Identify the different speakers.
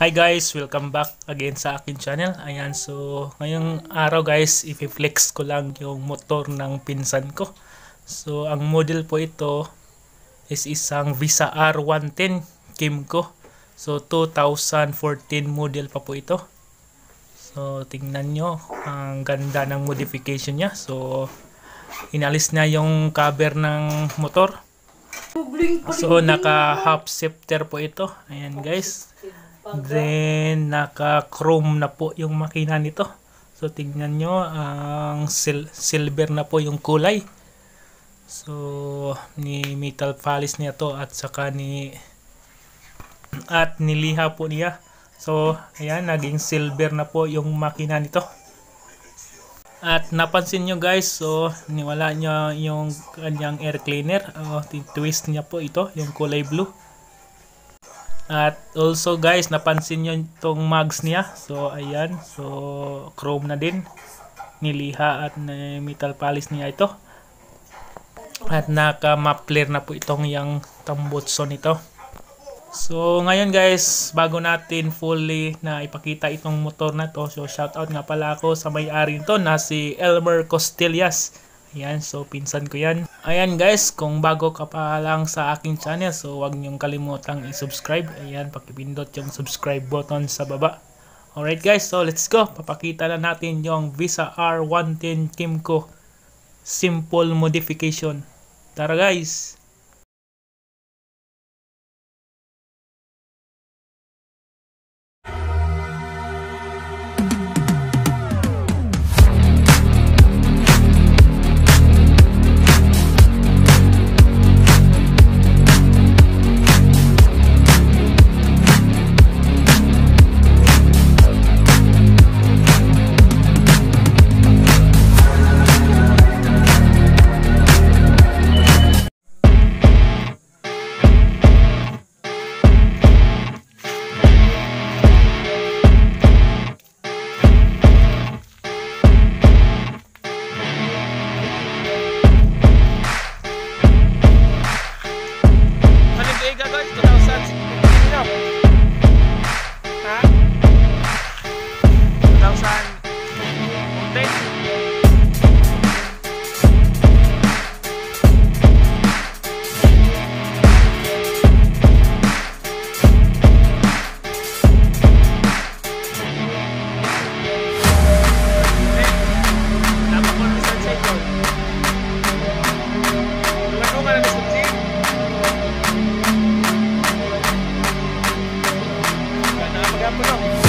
Speaker 1: Hi guys, welcome back again sa akin channel. Ayan, so ngayong araw guys, i-flex ko lang yung motor ng pinsan ko. So ang model po ito is isang Visa R110 Kymco. So 2014 model pa po ito. So tingnan nyo, ang ganda ng modification niya. So inalis na yung cover ng motor. So naka half shifter po ito. Ayan guys. Then naka chrome na po yung makina nito. So tingnan nyo, ang silver na po yung kulay. So ni metal polish niya to at saka niliha po niya. So ayan, naging silver na po yung makina nito. At napansin nyo guys, so niwala niya yung kanyang air cleaner. Twist niya po ito, yung kulay blue. At also guys, napansin nyo itong mugs niya. So ayan, so chrome na din. Niliha at metal polish niya ito. At naka-muffler na po itong yung tambutso nito. So ngayon guys, bago natin fully na ipakita itong motor na to, so shoutout nga pala ako sa may-ari nito na si Elmer Costillas. Ayan, so pinsan ko yan. Ayan guys, kung bago ka pa lang sa aking channel, so huwag niyong kalimutang i-subscribe. Ayan, pakipindot yung subscribe button sa baba. Alright guys, so let's go. Papakita na natin yung Visa R110 Kymco simple modification. Tara guys!
Speaker 2: Maganda po no?